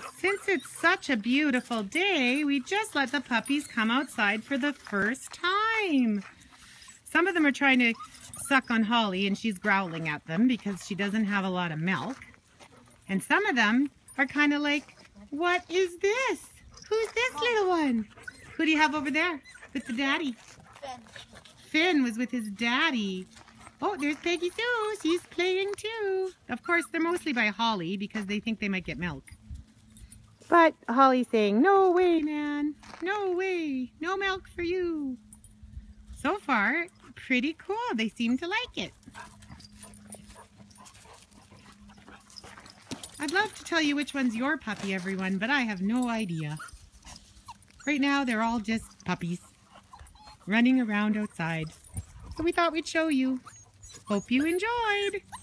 Since it's such a beautiful day, we just let the puppies come outside for the first time. Some of them are trying to suck on Holly, and she's growling at them because she doesn't have a lot of milk. And some of them are kind of like, what is this? Who's this little one? Who do you have over there with the daddy? Finn. Finn was with his daddy. Oh, there's Peggy Sue. She's playing too. Of course, they're mostly by Holly because they think they might get milk. But Holly's saying, no way, man. No way. No milk for you. So far, pretty cool. They seem to like it. I'd love to tell you which one's your puppy, everyone, but I have no idea. Right now, they're all just puppies running around outside. So we thought we'd show you. Hope you enjoyed.